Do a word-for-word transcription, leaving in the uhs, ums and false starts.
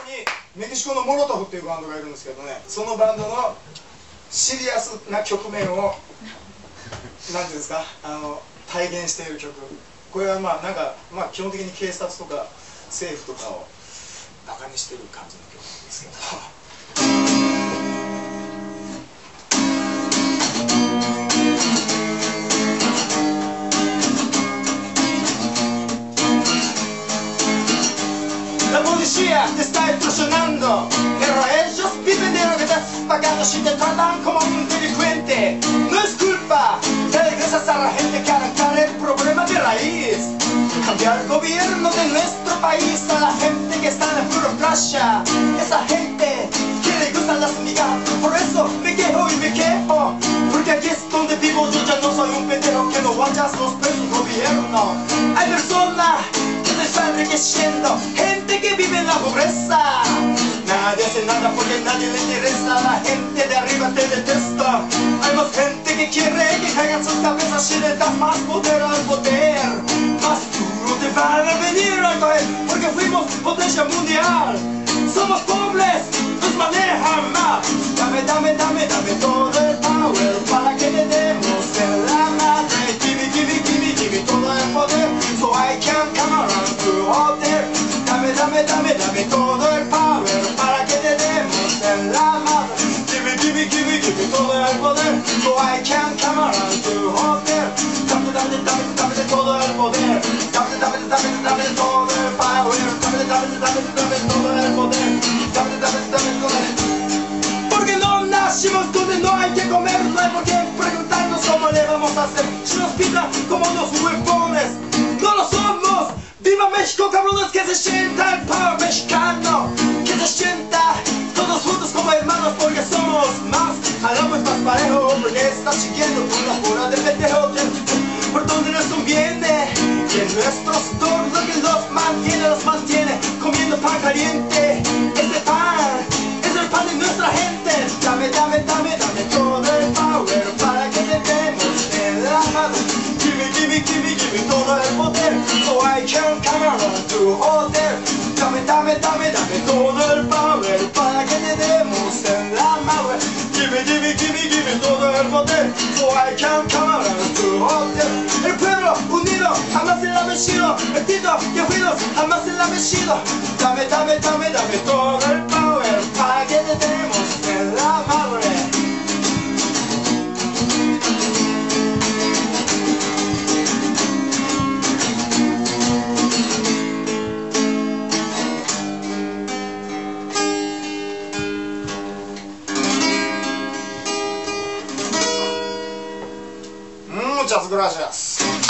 にメキシコのモロトフっていうバンドがいるんですけどね、そのバンドのシリアスな局面を何ていうんですか、あの体現している曲。これはまあなんか、まあ、基本的に警察とか政府とかをバカにしてる感じの曲なんですけど。La policía te está extorsionando, pero ellos viven de lo que estás pagando. Si te tratan como un delincuente, no es culpa. Te regresas a la gente que arrancar el problema de raíz. Cambiar el gobierno de nuestro país a la gente que está en la burocracia. Esa gente que le gustan las migajas. Por eso me quejo y me quejo, porque aquí es donde vivo. Yo ya no soy un pendejo que no vayas los presos del gobierno. Hay personas que te están enriqueciendo, gente que vive en la pobreza. Nadie hace nada porque nadie le interesa. La gente de arriba te detesta. Hay más gente que quiere que caigan sus cabezas si le das más poder al poder. Más duro te van a venir a caer porque fuimos potencia mundial. Somos pobres, nos manejan más. Dame, dame, dame, dame todo el power para que le demos en la madre. Gimme, gimme, gimme, gimme todo el poder, so I can come around to all there. Dame, dame, dame, dame todo el power para que te demos en la madre. Gimme, gimme, gimme, gimme todo el poder, so I can come around to all there. Dame, dame, dame, dame todo el poder. Dame, dame, dame, dame todo el power. Dame, dame, dame, dame todo el poder. Dame, dame, dame todo el... Porque no nacimos donde no hay que comer. No hay por qué preguntarnos cómo le vamos a hacer. Si nos pintan como unos huevones, no lo somos. ¡Viva México, cabrones! Que se sienta el power mexicano, que se sienta todos juntos como hermanos, porque somos más, jalamos más parejo, porque está siguiendo con la bola de pendejo. Por donde nos conviene, que nuestros sudor lo que los mantiene, los mantiene comiendo pan caliente. Este pan es el pan de nuestra gente. Dame, dame, dame, dame todo el power para que te demos en la mano. Gimme, gimme, gimme, gimme todo el poder, so I can come around to all there. Dame, dame, dame, dame todo el power para que te demos en la mano. Gimme, gimme, gimme, gimme todo el poder, so I can come around to all there. El pueblo unido jamás será vencido, el tito y ruidos jamás será vencido. Dame, dame, dame, dame todo el power para que te demos en la madre. Muchas gracias.